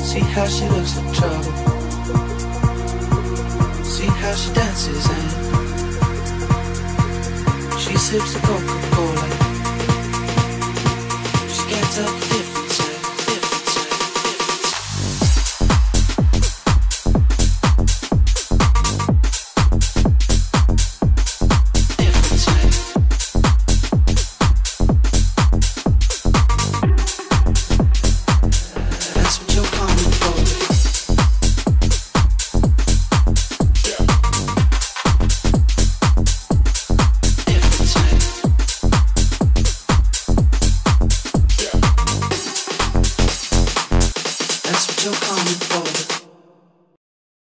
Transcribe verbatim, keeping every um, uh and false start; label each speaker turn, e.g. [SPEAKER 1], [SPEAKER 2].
[SPEAKER 1] See how she looks like trouble. See how she dances and she sips a Coca-Cola. She can't tell